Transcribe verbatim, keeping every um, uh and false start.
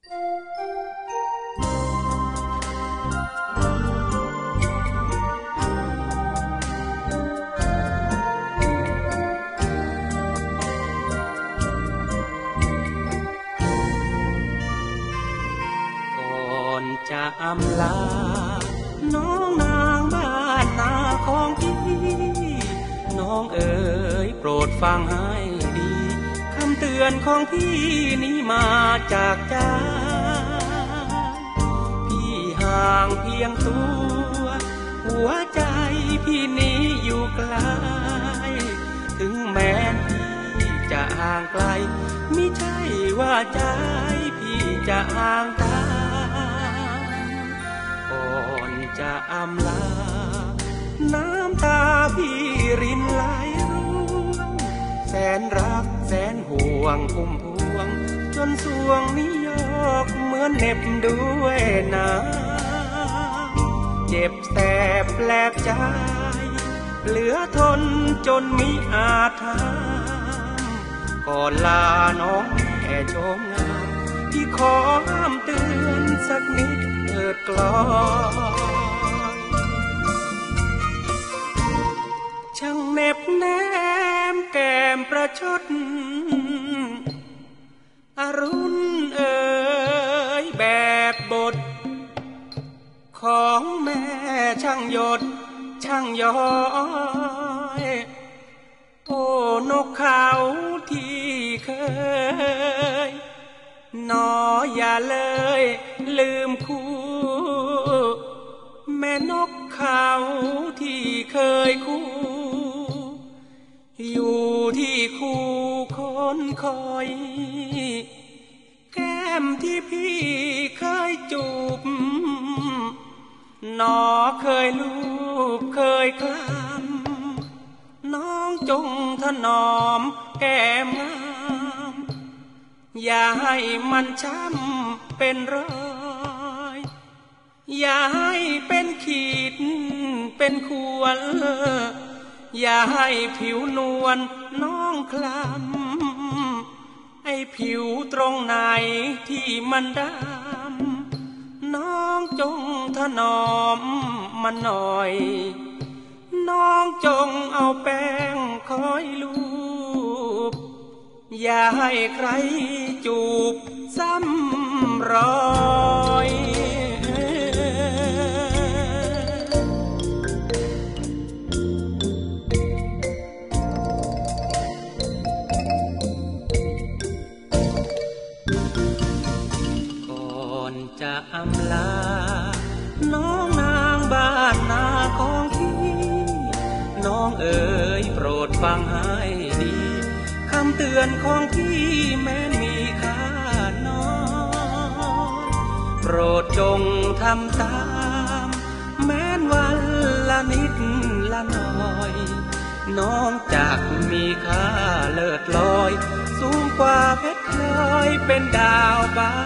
จะอำลาน้องนางบ้านนาของพี่น้องเอ๋ยโปรดฟังให้ดีคำเตือนของพี่นี้มาจากใจพี่ห่างเพียงตัวหัวใจพี่นี้อยู่ไกลถึงแม้พี่จะห่างไกลมิใช่ว่าใจพี่จะห่างตาจะอำลาน้ำตาพี่รินไหลร่วงแสนรักแสนห่วงพุ่มพวงจนสวงนี้ยอกเหมือนเหน็บด้วยน้ำเจ็บแสบแปลกใจเหลือทนจนมิอาจทำก่อนลาน้องแค่ชมงามพี่ขอห้ามเตือนสักนิดเถิดกลอยช่างเหน็บแนมแก้มประชดอรุณเอ๋ยแบบบทของแม่ช่างหยดช่างย้อยโอ้นกเขาที่เคยนออย่าเลยลืมคู่แม่นกเขาที่เคยคู่อยู่ที่คู่คนคอยแก้มที่พี่เคยจูบนอเคยลูบเคยคลำน้องจงถนอมแก้มงามอย่าให้มันช้ำเป็นรอยอย่าให้เป็นขีดเป็นข่วนอย่าให้ผิวนวลน้องคล้ำให้ผิวตรงไหนที่มันดำน้องจงถนอมมันหน่อยน้องจงเอาแป้งคอยลูบอย่าให้ใครจูบซ้ำรอยก่อนจะอำลาน้องนางบ้านนาของพี่น้องเอ๋ยโปรดฟังให้ดีคำเตือนของพี่แม้มีค่าน้อยโปรดจงทำตามแม้นวันละนิดละหน่อยน้องจากมีค่าเลิศลอยสูงกว่าเพชรพลอยเป็นดาวบา